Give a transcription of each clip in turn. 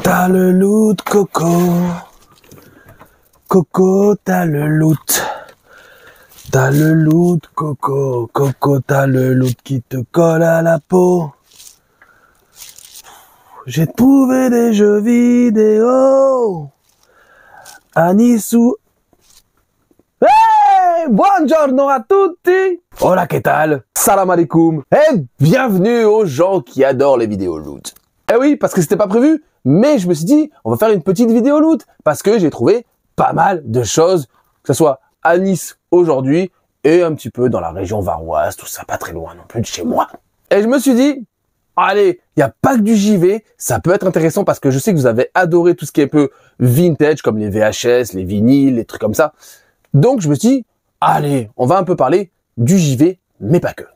T'as le loot, Coco. Coco, t'as le loot. T'as le loot, Coco. Coco, t'as le loot qui te colle à la peau. J'ai trouvé des jeux vidéo à Nice ou... Hey! Buongiorno a tutti! Hola, que tal? Salam alaikum! Et bienvenue aux gens qui adorent les vidéos loot. Eh oui, parce que c'était pas prévu, mais je me suis dit, on va faire une petite vidéo loot, parce que j'ai trouvé pas mal de choses, que ce soit à Nice aujourd'hui, et un petit peu dans la région varoise, tout ça, pas très loin non plus de chez moi. Et je me suis dit, allez, il n'y a pas que du JV, ça peut être intéressant parce que je sais que vous avez adoré tout ce qui est un peu vintage, comme les VHS, les vinyles, les trucs comme ça. Donc je me suis dit, allez, on va un peu parler du JV, mais pas que.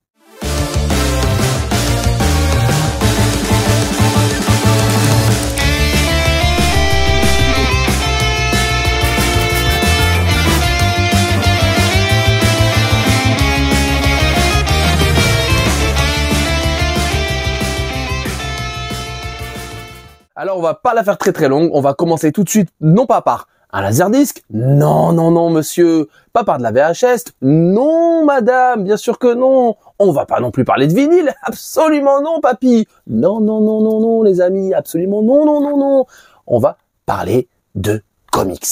Alors on va pas la faire très longue, on va commencer tout de suite, non pas par un laserdisc, non monsieur, pas par de la VHS, non madame, bien sûr que non, on va pas non plus parler de vinyle, absolument non papy, non les amis, absolument non, on va parler de comics.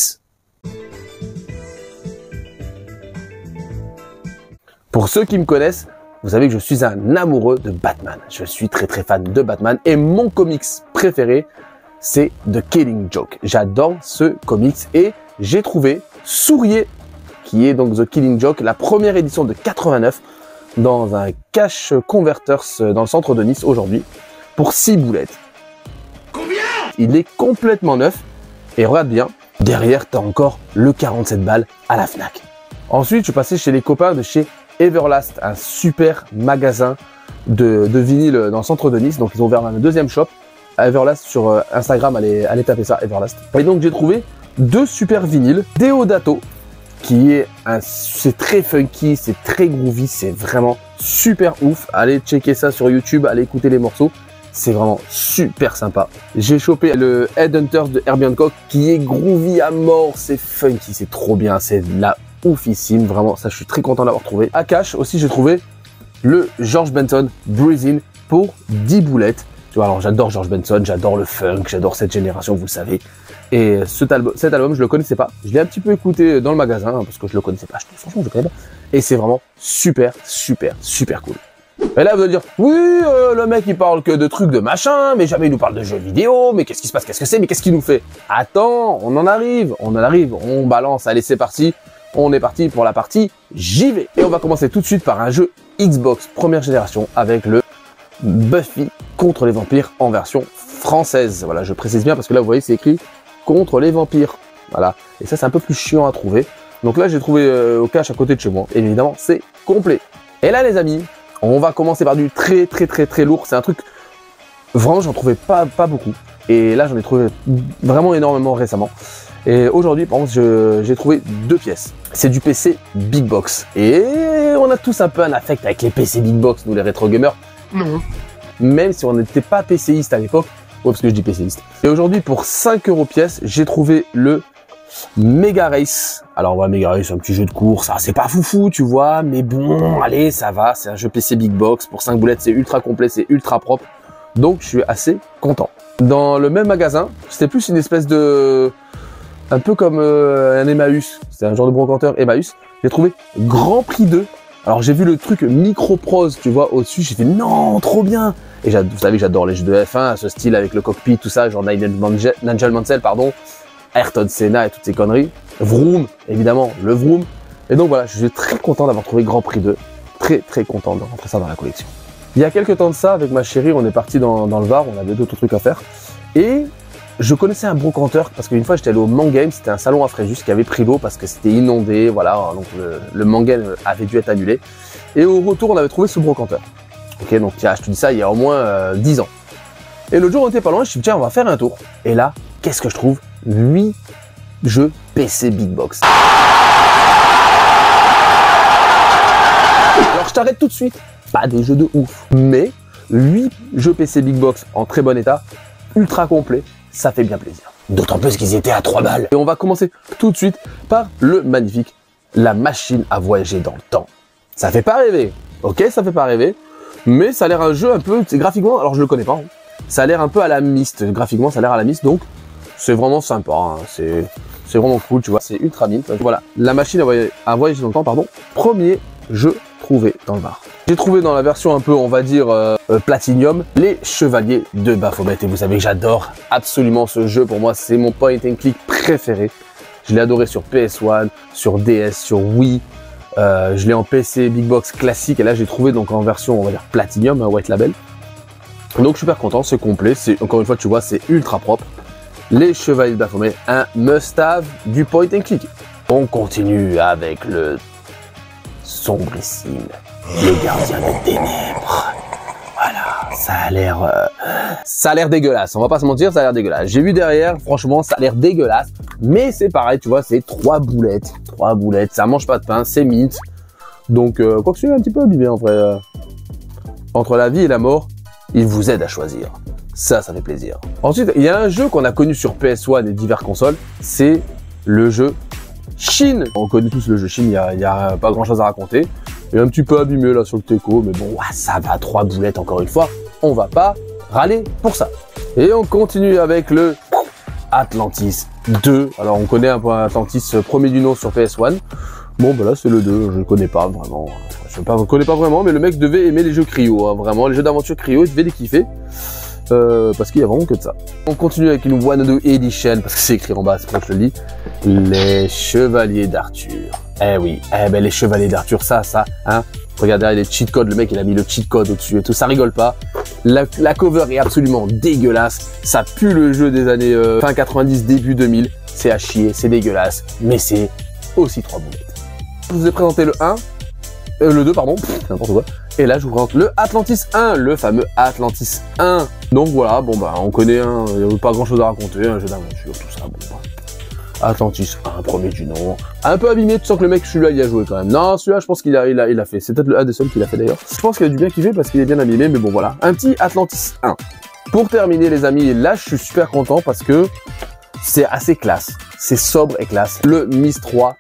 Pour ceux qui me connaissent, vous savez que je suis un amoureux de Batman. Je suis très fan de Batman et mon comics préféré, c'est The Killing Joke. J'adore ce comics et j'ai trouvé Sourier, qui est donc The Killing Joke, la première édition de 89, dans un cash converters dans le centre de Nice aujourd'hui, pour 6 boulettes. Combien? Il est complètement neuf et regarde bien, derrière t'as encore le 47 balles à la Fnac. Ensuite, je suis passé chez les copains de chez Everlast, un super magasin de vinyle dans le centre de Nice. Donc ils ont ouvert un deuxième shop à Everlast sur Instagram, allez taper ça, Everlast. Et donc j'ai trouvé 2 super vinyles, Deodato, qui est c'est très funky, c'est très groovy, c'est vraiment super ouf. Allez checker ça sur YouTube, allez écouter les morceaux, c'est vraiment super sympa. J'ai chopé le Headhunters de Herbie Hancock qui est groovy à mort, c'est funky, c'est trop bien, c'est la oufissime, vraiment, ça je suis très content d'avoir trouvé. À cash aussi j'ai trouvé le George Benson Breathe In pour 10 boulettes. Tu vois, alors j'adore George Benson, j'adore le funk, j'adore cette génération, vous le savez. Et cet album, je le connaissais pas. Je l'ai un petit peu écouté dans le magasin, parce que je le connaissais pas. Franchement, je le connais pas. Et c'est vraiment super cool. Et là, vous allez dire, oui, le mec, il parle que de trucs de machin, mais jamais il nous parle de jeux vidéo, mais qu'est-ce qui se passe, qu'est-ce que c'est, mais qu'est-ce qu'il nous fait? Attends, on en arrive, on balance, allez, c'est parti. On est parti pour la partie JV. Et on va commencer tout de suite par un jeu Xbox première génération avec le Buffy contre les vampires en version française. Voilà, je précise bien parce que là, vous voyez, c'est écrit contre les vampires. Voilà. Et ça, c'est un peu plus chiant à trouver. Donc là, j'ai trouvé au cash à côté de chez moi. Et évidemment, c'est complet. Et là, les amis, on va commencer par du très lourd. C'est un truc, vraiment, j'en trouvais pas beaucoup. Et là, j'en ai trouvé vraiment énormément récemment. Et aujourd'hui, par contre, j'ai trouvé 2 pièces. C'est du PC Big Box. Et on a tous un peu un affect avec les PC Big Box, nous les rétro gamers. Non. Même si on n'était pas PCiste à l'époque. Ouais, parce que je dis PCiste. Et aujourd'hui, pour 5 € pièce, j'ai trouvé le Mega Race. Alors, ouais, Mega Race, c'est un petit jeu de course. C'est pas foufou, tu vois. Mais bon, allez, ça va. C'est un jeu PC Big Box. Pour 5 boulettes, c'est ultra complet, c'est ultra propre. Donc, je suis assez content. Dans le même magasin, c'était plus une espèce de... un peu comme un Emmaüs, c'est un genre de brocanteur Emmaüs. J'ai trouvé Grand Prix 2. Alors j'ai vu le truc Microprose, tu vois, au-dessus, j'ai fait non, trop bien. Et vous savez que j'adore les jeux de F1, ce style avec le cockpit, tout ça, genre Nigel Mansell, pardon, Ayrton Senna et toutes ces conneries. Vroom, évidemment, le Vroom. Et donc voilà, je suis très content d'avoir trouvé Grand Prix 2. Très content de rentrer ça dans la collection. Il y a quelques temps de ça, avec ma chérie, on est parti dans le Var, on avait d'autres trucs à faire. Et je connaissais un brocanteur parce qu'une fois j'étais allé au Mangame, c'était un salon à Fréjus qui avait pris l'eau parce que c'était inondé, voilà, donc le Mangame avait dû être annulé. Et au retour, on avait trouvé ce brocanteur. Ok, donc tiens, je te dis ça il y a au moins 10 ans. Et l'autre jour, on était pas loin, je me suis dit tiens, on va faire un tour. Et là, qu'est-ce que je trouve? 8 jeux PC Big Box. Alors je t'arrête tout de suite, pas des jeux de ouf, mais 8 jeux PC Big Box en très bon état. ultra complet, ça fait bien plaisir. D'autant plus qu'ils étaient à 3 balles. Et on va commencer tout de suite par le magnifique, la machine à voyager dans le temps. Ça fait pas rêver, ok, ça fait pas rêver, mais ça a l'air un jeu un peu, graphiquement, alors je le connais pas, hein, ça a l'air un peu à la Myst, graphiquement ça a l'air à la Myst, donc c'est vraiment sympa, hein, c'est vraiment cool, tu vois, c'est ultra mint. Voilà, la machine à voyager dans le temps, pardon, premier jeu trouvé dans le bar. J'ai trouvé dans la version un peu, on va dire, Platinum, les Chevaliers de Baphomet. Et vous savez que j'adore absolument ce jeu. Pour moi, c'est mon point and click préféré. Je l'ai adoré sur PS1, sur DS, sur Wii. Je l'ai en PC Big Box classique. Et là, j'ai trouvé donc en version, on va dire, Platinum, un White Label. Donc, super content, c'est complet. Encore une fois, tu vois, c'est ultra propre. Les Chevaliers de Baphomet, un must-have du point and click. On continue avec le sombrissime, le gardien des ténèbres. Voilà, ça a l'air dégueulasse. On va pas se mentir, ça a l'air dégueulasse. J'ai vu derrière, franchement, ça a l'air dégueulasse. Mais c'est pareil, tu vois, c'est 3 boulettes. 3 boulettes, ça mange pas de pain, c'est mint. Donc, quoi que ce soit un petit peu abîmé en vrai. Entre la vie et la mort, il vous aide à choisir. Ça fait plaisir. Ensuite, il y a un jeu qu'on a connu sur PS1 et diverses consoles. C'est le jeu Shin. On connaît tous le jeu Shin, il y a pas grand chose à raconter. Il est un petit peu abîmé là sur le teco, mais bon, ça va, 3 boulettes encore une fois. On va pas râler pour ça. Et on continue avec le Atlantis 2. Alors on connaît un peu Atlantis premier du nom sur PS1. Bon bah là c'est le 2, je ne connais pas vraiment. Je ne connais pas vraiment, mais le mec devait aimer les jeux cryo, hein, vraiment. Les jeux d'aventure cryo, il devait les kiffer. Parce qu'il y a vraiment que de ça. On continue avec une Wanadu Edition, parce que c'est écrit en bas, c'est pour que je le lis. Les Chevaliers d'Arthur. Eh oui, ben les Chevaliers d'Arthur, ça, hein. Regardez les cheat codes, le mec il a mis le cheat code au-dessus et tout, ça rigole pas. La cover est absolument dégueulasse, ça pue le jeu des années fin 90, début 2000. C'est à chier, c'est dégueulasse, mais c'est aussi 3 boulettes. Je vous ai présenté le 1, le 2 pardon, n'importe quoi. Et là, je vous présente le Atlantis 1, le fameux Atlantis 1. Donc voilà, bon bah on connaît, hein, il n'y a pas grand chose à raconter, un jeu d'aventure, tout ça, bon bah. Atlantis 1, premier du nom. Un peu abîmé, tu sens que le mec, celui-là, il a joué quand même. Non, celui-là, je pense qu'il a fait. C'est peut-être le 1 des seuls qu'il a fait d'ailleurs. Je pense qu'il a dû bien kiffer parce qu'il est bien abîmé, mais bon voilà. Un petit Atlantis 1. Pour terminer les amis, là, je suis super content parce que c'est assez classe. C'est sobre et classe. Le Myst 3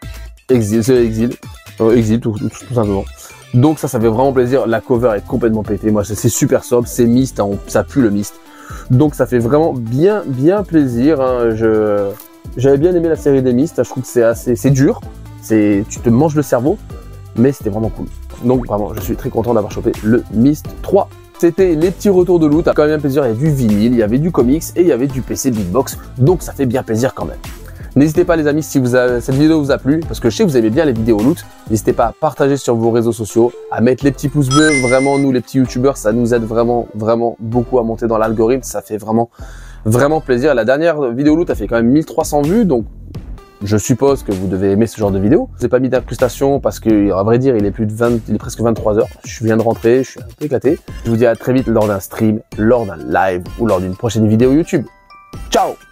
Exil tout simplement. Donc ça fait vraiment plaisir. La cover est complètement pétée. Moi, c'est super sobre. C'est Myst, hein, ça pue le Myst. Donc ça fait vraiment bien plaisir. Hein. J'avais bien aimé la série des Myst. Je trouve que c'est dur. Tu te manges le cerveau, mais c'était vraiment cool. Donc vraiment, je suis très content d'avoir chopé le Myst 3. C'était les petits retours de loot. Quand même bien plaisir. Il y a du vinyle, il y avait du comics et il y avait du PC Big Box. Donc ça fait bien plaisir quand même. N'hésitez pas les amis, si cette vidéo vous a plu, parce que je sais que vous aimez bien les vidéos loot, n'hésitez pas à partager sur vos réseaux sociaux, à mettre les petits pouces bleus. Vraiment, nous les petits youtubeurs, ça nous aide vraiment beaucoup à monter dans l'algorithme. Ça fait vraiment plaisir. La dernière vidéo loot a fait quand même 1300 vues, donc je suppose que vous devez aimer ce genre de vidéo. Je n'ai pas mis d'incrustation parce que, à vrai dire, il est presque 23 h. Je viens de rentrer, je suis un peu éclaté. Je vous dis à très vite lors d'un stream, lors d'un live ou lors d'une prochaine vidéo YouTube. Ciao!